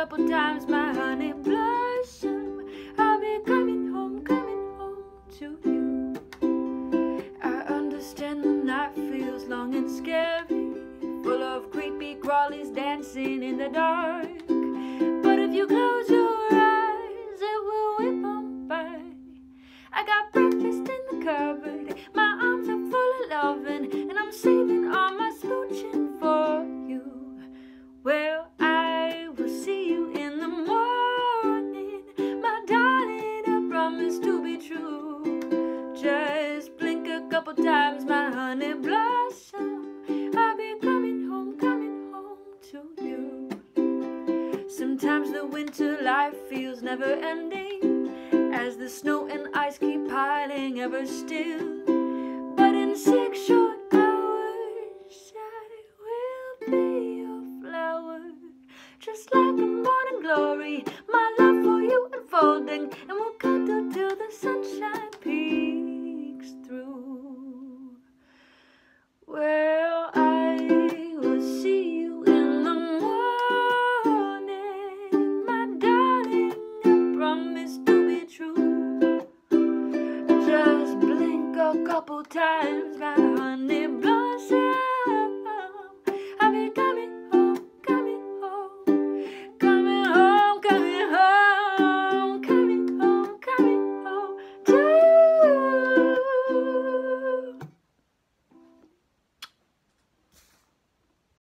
couple times, my honey blossom. I'll be coming home to you. I understand the night feels long and scary, full of creepy crawlies dancing in the dark. But if you close your eyes, it will whip on by. I got breakfast in the cupboard, my arms are full of loving, and I'm saving all my smooching for you. Well, I will see you in the morning, my darling, I promise to be true. Just blink a couple times, my honey blossom. I'll be coming home to you. Sometimes the winter life feels never ending, as the snow and ice keep piling ever still. But in 6 short hours, I will be your flower, just like a morning glory. My love for you unfolding,